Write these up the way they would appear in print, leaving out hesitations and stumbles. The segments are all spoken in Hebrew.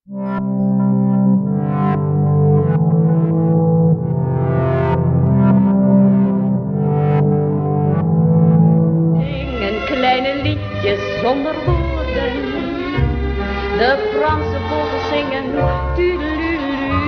Kleine liedjes zonder woorden, de Franse vogels zingen tudelulu.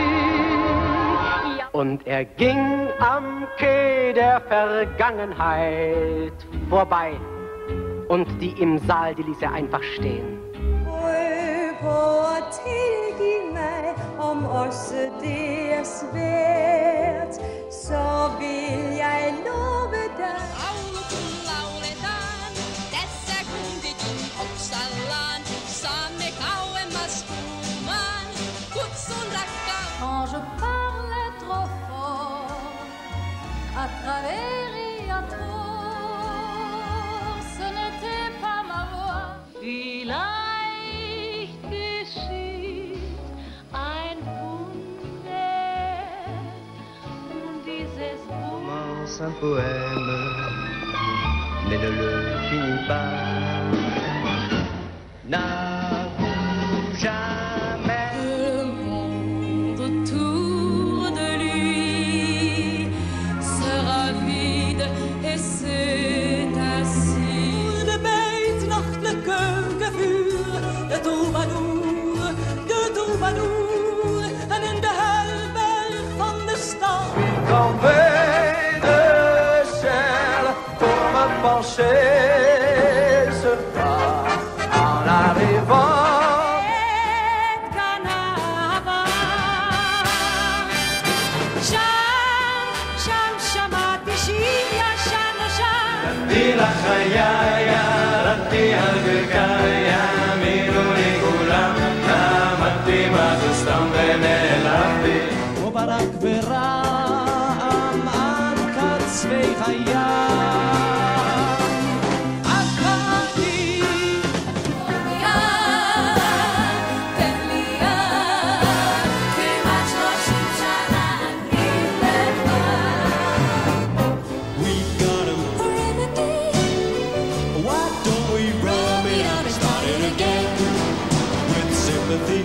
Ja. Und ging am Quai der Vergangenheit vorbei. Und die im Saal, die ließ einfach stehen. På at tilgive mig om også det svært, så vil jeg love dig. Quand je parlais trop fort, à travers et à tort, ce n'était pas ma voix. Vielleicht geschieht ein Wunder und dieses Wunder. Commence un poème, mais ne le finis pas. N'avoue jamais. Le monde autour de lui sera vide et c'est ainsi. De beetnachtelijke gevuur, de troubadour, en in de helberg van de stad. Tomber de ciel pour me pencher ce pas en arrivant. לחיה, רדתי על ברכי, האמינו לי כולם, למדתי מה זה סתם ונעלבתי. כמו ברק ורעם על קצווי הים, עקרתי. תן לי יד, כמעט 30 שנה אני לבד. We've got 'em. Why don't we rub it up and start it again with sympathy?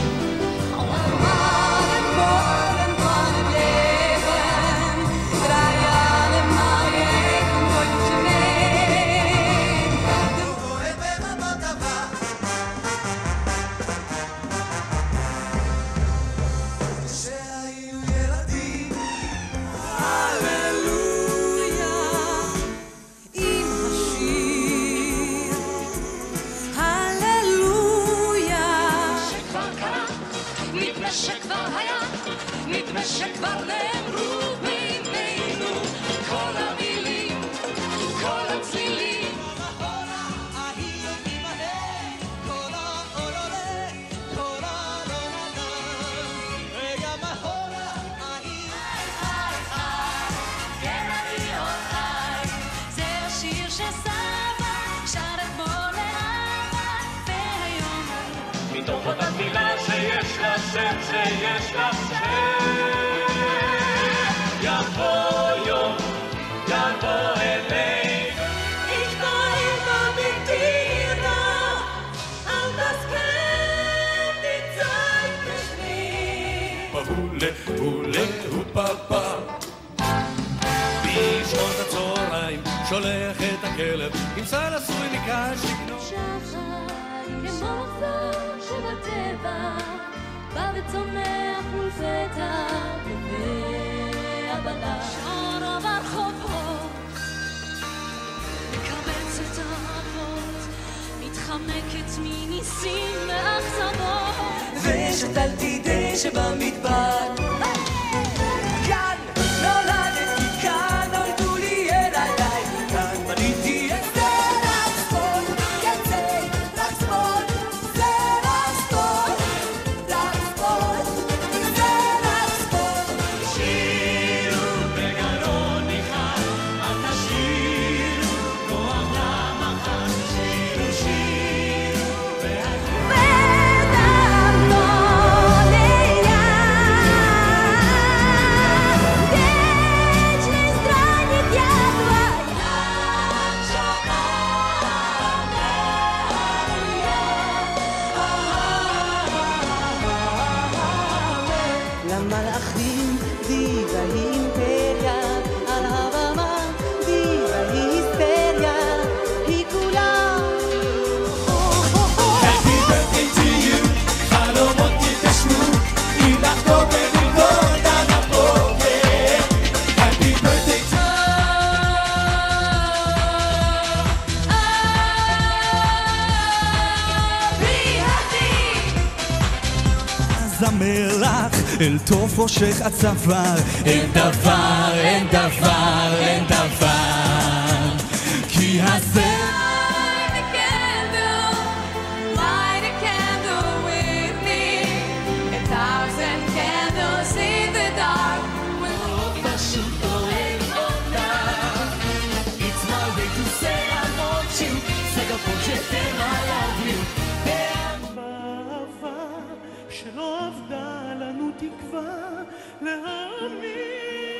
שכבר היה, נדמה שכבר נאמרו בינינו כל המילים, כל הצלילים. כל ההיא ימלא, כל העולה, כל העולה, וגם ההולה ההיא. כן אני אולי, זה השיר שסבא שר אתמול לאבא, והיום מתוך אותה מילה שיש לה שם, שיש לה שם. יבוא יום, יבוא אלינו. Ich war immer mit dir da, all das kennt die Zeit nicht mehr. הולה, הולה, הופפה. בשעות הצהריים שולח את הכלב עם סל עשוי מקש לקנות. שחר כמו מחזור שבטבע בא וצומח ולפתע והבלש שרה ברחובות מקבץ את האבות מתחמקת מניסים ואכזבות ושתלתי דשא במדבר כאן נולדתי, כאן נולדו לי ילדיי, כאן בניתי את זה רצפון, יצא רצפון, זה רצפון, רצפון, זה רצפון. שירו בגרון ניחר, אל תשאירו כוח למחר. שירו, שירו והלכו. ודרכו לים מלאכים, דיבה היא אימפריה, על הבמה דיבה היא היסטריה, היא כולה. Happy birthday to you, חלומות יתגשמו, אם נחגוג ונרקוד עד הבוקר. Happy birthday to זמר לך אל תוף ראשך הצוואר, אין דבר, אין דבר, אין דבר, כי הזה Light a candle with me, 1,000 candles in the dark. פשוט אוהב אותך. It's my way to say I want you, זה גפון שתן I love you. באהבה שלא עבדה לנו תקווה להאמין.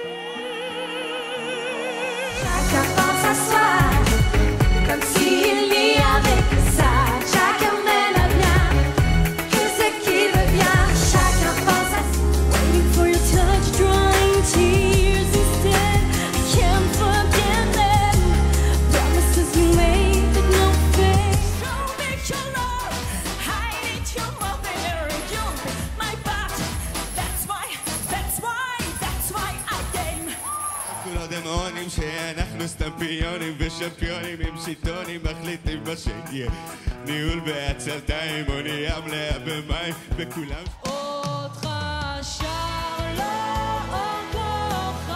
Chacun pense à soi, comme s'il n'y avait que ça. Chacun mène à bien que ce qui veut bien. Chacun pense à soi. Waiting for your touch, drawing tears instead. I can't forget them. Promises you made but no faith. Don't make your love, hide it, you're more than you're my part. That's why I came. כולו דמונים שאנחנו סתם פיונים ושמפיונים עם שיטונים מחליטים בשיהיה ניהול בעצלתיים אונייה מלאה במים וכולם אותך שר לאור כוכב.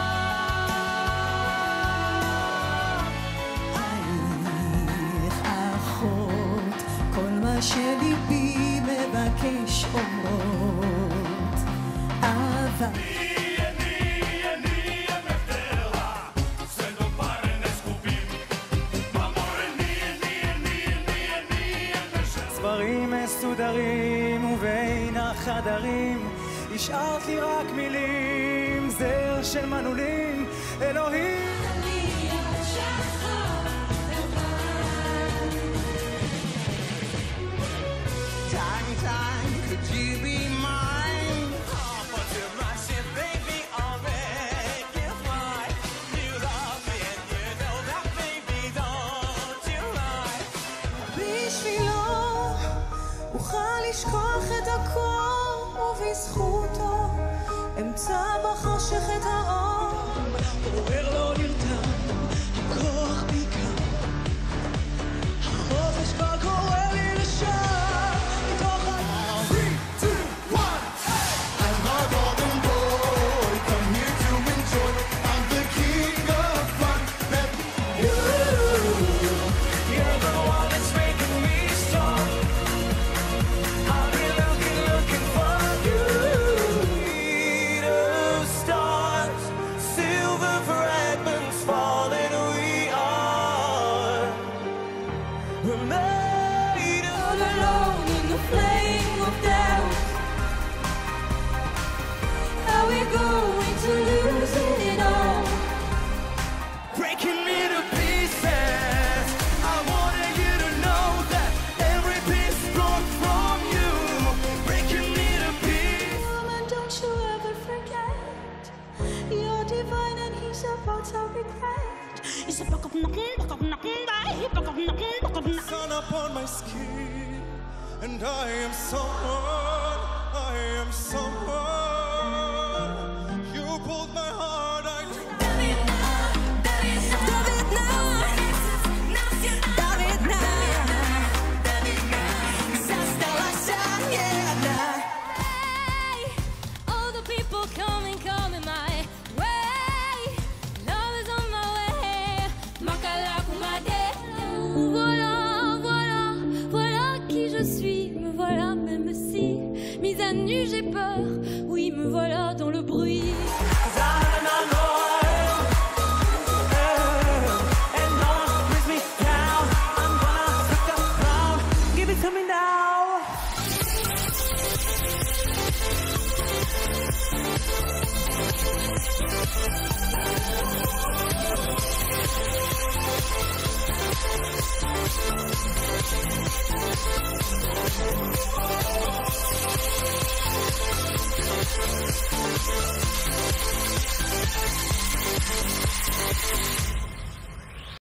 עלייך אחות, כל מה שליבי מבקש אומרות אהבה. ספרים מסודרים ובין החדרים השארת לי רק מילים, זר של מנעולים, אלוהים. Time, could you be mine? Oh, but you're my shit, baby, I'll make you fly. You love me and you know that, baby, don't you lie. בשבילו אוכל לשכוח את הכל, ובזכותו אמצא בחושך את האור. עורר לא נרדם, הכוח בי כאן, החופש כבר קורא לי לשם, מתוך ה... 3, 2, 1 I'm a golden boy, come here to enjoy, I'm the king of fun. You're the one that's making me strong. I'll be looking for you. Made of stars, silver fragments falling. We are. We're made of All alone in the flame of doubt. Are we going to lose it all? breaking me to pieces. I wanted you to know that every piece broke from you, breaking me to pieces. Woman, don't you ever forget, you're divine and he's about to regret. He's a buck of knocking, Sun upon my skin, and I am someone, I am someone. You pulled my heart, I all the people coming my way. Love is on my way. Makala kumade. Voilà, voilà, voilà qui je suis. Me voilà même si mise à nu j'ai peur. Oui, me voilà dans le bruit.